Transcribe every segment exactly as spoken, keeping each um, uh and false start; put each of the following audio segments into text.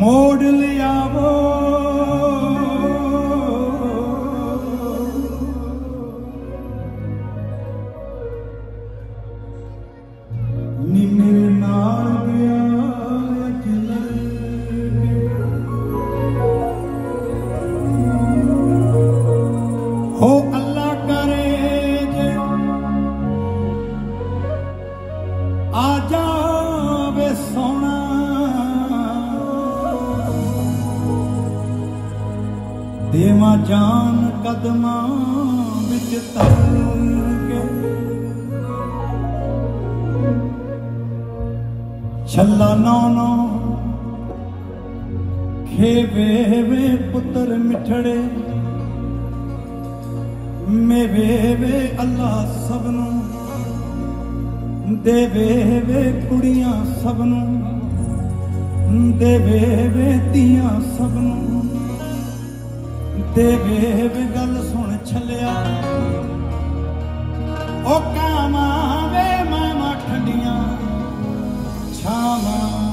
मोड़ लियावो नी मेरे नाल गया हो अल्लाह करे जे आ जावे सोना देवा जान कदमा विच तर के छला नौ नौ खेवे वे पुत्र मिठड़े मेवे वे अल्लाह सबनू देवे वे कुड़ियां सबनू देवे वे तियां सबनू देवे वे गल सुन छलिया ओ कामा वे मामा ठंडियां छावा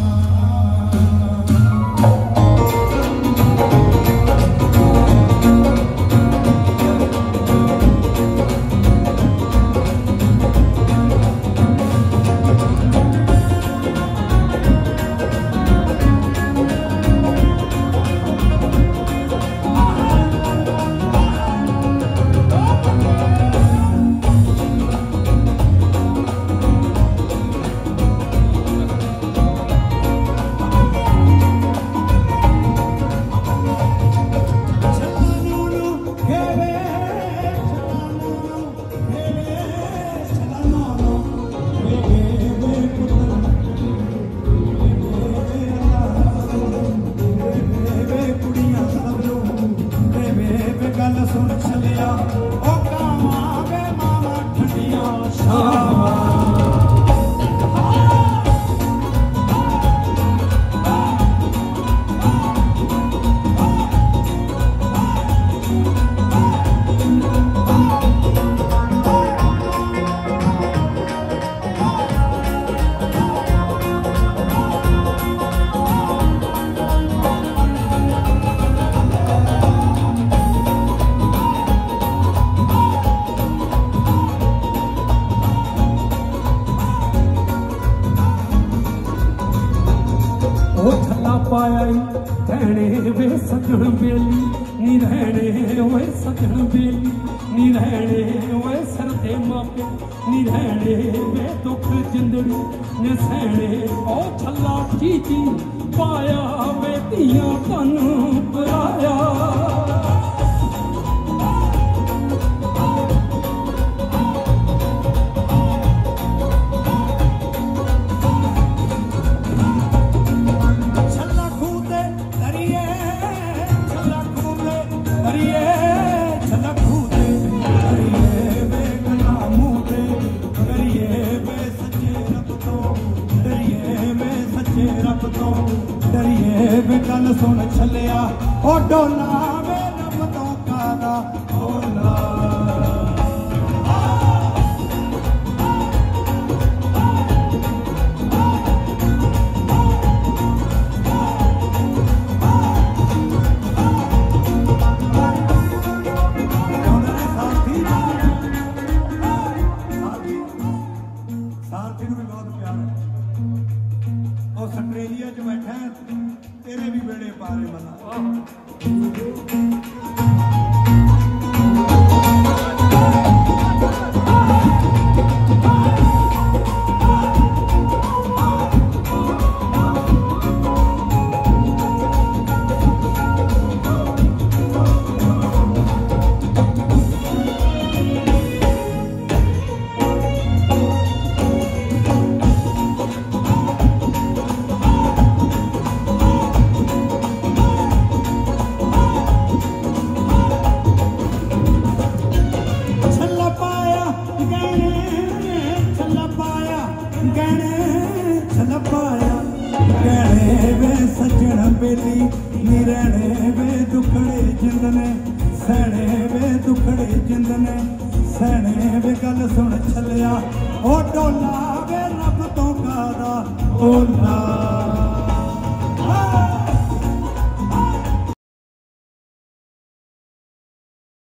सुन चलिया ओ कामा वे मामा ठंडियां शामा पाया रहने वे सजन बेली नी रहने वे सजन बेली नी रहने वे सरदे मापे नी रहने वे दुख जिंदड़ी ने सहने ओ छला चीची पाया वे दिया तन पराया डरिए वे गल सुन छलिया ओ डोला वे रब तो कादा ओला सारथी भी बहुत प्यार है ऑस्ट्रेलिया च बैठा है तेरे भी बेड़े पारे बना सजन बेली निरणे वे दुखड़े जिंदने सहने वे दुखड़े जिंदने सहने वे गल सुन छलिया ओ डोला वे रब तो कादा ओला।